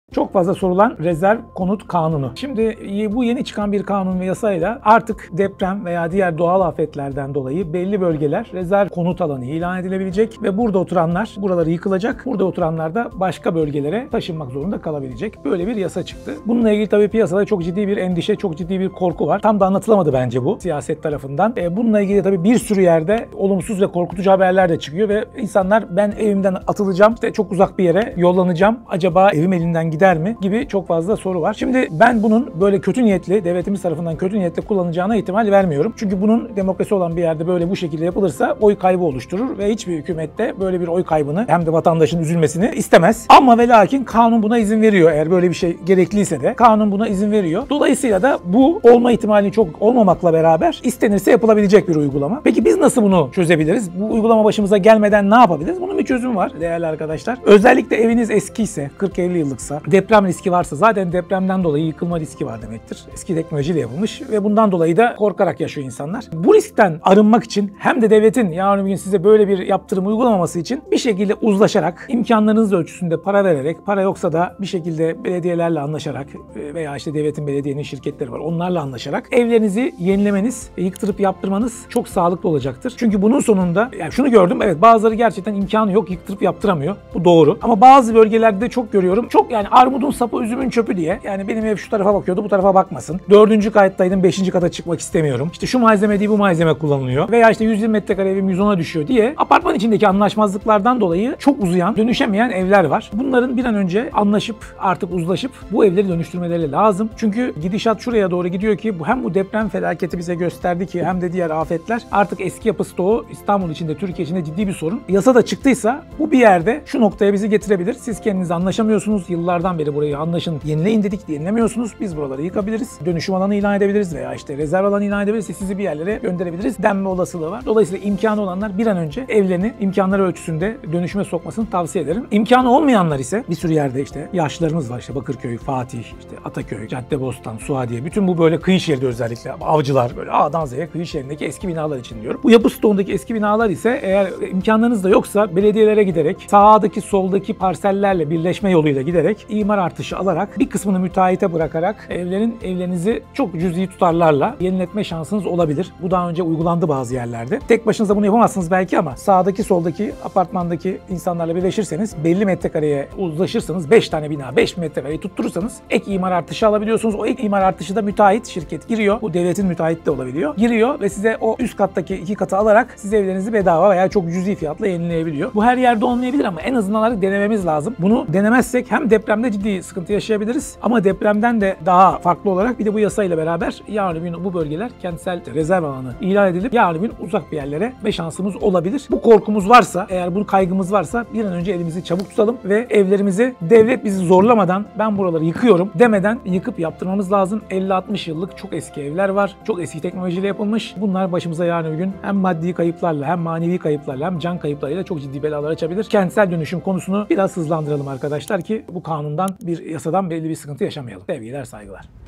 Çok fazla sorulan rezerv konut kanunu. Şimdi bu yeni çıkan bir kanun ve yasayla artık deprem veya diğer doğal afetlerden dolayı belli bölgeler rezerv konut alanı ilan edilebilecek ve burada oturanlar buraları yıkılacak. Burada oturanlar da başka bölgelere taşınmak zorunda kalabilecek. Böyle bir yasa çıktı. Bununla ilgili tabii piyasada çok ciddi bir endişe, çok ciddi bir korku var. Tam da anlatılamadı bence bu siyaset tarafından. Bununla ilgili tabii bir sürü yerde olumsuz ve korkutucu haberler de çıkıyor ve insanlar ben evimden atılacağım, işte çok uzak bir yere yollanacağım. Acaba evim elinden gider mi? Gibi çok fazla soru var. Şimdi ben bunun böyle kötü niyetli, devletimiz tarafından kötü niyetle kullanılacağına ihtimal vermiyorum. Çünkü bunun demokrasi olan bir yerde böyle bu şekilde yapılırsa oy kaybı oluşturur ve hiçbir hükümet de böyle bir oy kaybını hem de vatandaşın üzülmesini istemez. Ama ve lakin kanun buna izin veriyor. Eğer böyle bir şey gerekliyse de kanun buna izin veriyor. Dolayısıyla da bu olma ihtimali çok olmamakla beraber istenirse yapılabilecek bir uygulama. Peki biz nasıl bunu çözebiliriz? Bu uygulama başımıza gelmeden ne yapabiliriz? Bunun bir çözümü var değerli arkadaşlar. Özellikle eviniz eskiyse, 40-50 yıllıksa, deprem riski varsa zaten depremden dolayı yıkılma riski var demektir. Eski teknolojiyle yapılmış ve bundan dolayı da korkarak yaşıyor insanlar. Bu riskten arınmak için hem de devletin yarın bir gün size böyle bir yaptırım uygulamaması için bir şekilde uzlaşarak, imkanlarınız ölçüsünde para vererek, para yoksa da bir şekilde belediyelerle anlaşarak veya işte devletin, belediyenin şirketleri var, onlarla anlaşarak evlerinizi yenilemeniz, yıktırıp yaptırmanız çok sağlıklı olacaktır. Çünkü bunun sonunda yani şunu gördüm, evet bazıları gerçekten imkanı yok, yıktırıp yaptıramıyor. Bu doğru. Ama bazı bölgelerde de çok görüyorum. Çok yani armudun sapı üzümün çöpü diye. Yani benim ev şu tarafa bakıyordu, bu tarafa bakmasın. 4. kattaydım, 5. kata çıkmak istemiyorum. İşte şu malzeme değil, bu malzeme kullanılıyor. Veya işte 120 metrekare evim 110'a düşüyor diye apartman içindeki anlaşmazlıklardan dolayı çok uzayan, dönüşemeyen evler var. Bunların bir an önce anlaşıp artık uzlaşıp bu evleri dönüştürmeleri lazım. Çünkü gidişat şuraya doğru gidiyor ki hem bu deprem felaketi bize gösterdi ki hem de diğer afetler artık eski yapı stoğu İstanbul içinde, Türkiye içinde ciddi bir sorun. Yasa da çıktıysa bu bir yerde şu noktaya bizi getirebilir. Siz kendiniz anlaşamıyorsunuz. Yıllardan beri burayı anlaşın, yenileyin dedik, yenilemiyorsunuz. Biz buraları yıkabiliriz. Dönüşüm alanı ilan edebiliriz veya işte rezerv alanı ilan edebiliriz. Sizi bir yerlere gönderebiliriz denme olasılığı var. Dolayısıyla imkanı olanlar bir an önce evlerini imkanları ölçüsünde dönüşüme sokmasını tavsiye ederim. İmkanı olmayanlar ise bir sürü yerde işte yaşlılarımız var, işte Bakırköy, Fatih, işte Ataköy, Caddebostan, Suadiye, bütün bu böyle kıyı şeridi, özellikle Avcılar, böyle A'dan Z'ye kıyı şeridindeki eski binalar için diyorum. Bu yapı stoğundaki eski binalar ise eğer imkanlarınız da yoksa belediyelere giderek, sağdaki soldaki parsellerle birleşme yoluyla giderek imar artışı alarak bir kısmını müteahhite bırakarak evlerinizi çok cüzi tutarlarla yeniletme şansınız olabilir. Bu daha önce uygulandı bazı yerlerde. Tek başınıza bunu yapamazsınız belki ama sağdaki soldaki apartmandaki insanlarla birleşirseniz, belli metrekareye uzlaşırsanız, 5 tane bina 5 metrekareyi tutturursanız ek imar artışı alabiliyorsunuz. O ek imar artışı da müteahhit şirket giriyor. Bu devletin müteahhit de olabiliyor. Giriyor ve size o üst kattaki 2 katı alarak siz evlerinizi bedava veya çok cüzi fiyatla yenileyebiliyor. Bu her yerde olmayabilir ama en azından artık denememiz lazım. Bunu denemezsek hem depremde ciddi sıkıntı yaşayabiliriz ama depremden de daha farklı olarak bir de bu yasayla beraber yarın bir gün bu bölgeler kentsel rezerv alanı ilan edilip yarın bir gün uzak bir yerlere ve şansımız olabilir. Bu korkumuz varsa, eğer bu kaygımız varsa bir an önce elimizi çabuk tutalım ve evlerimizi devlet bizi zorlamadan, ben buraları yıkıyorum demeden yıkıp yaptırmamız lazım. 50-60 yıllık çok eski evler var. Çok eski teknolojiyle yapılmış. Bunlar başımıza yarın bir gün hem maddi kayıplarla hem manevi kayıplarla hem can kayıplarıyla çok ciddi belalar açabilir. Kentsel dönüşüm konusunu biraz hızlandıralım arkadaşlar ki bu kanundan, bir yasadan belli bir sıkıntı yaşamayalım. Sevgiler, saygılar.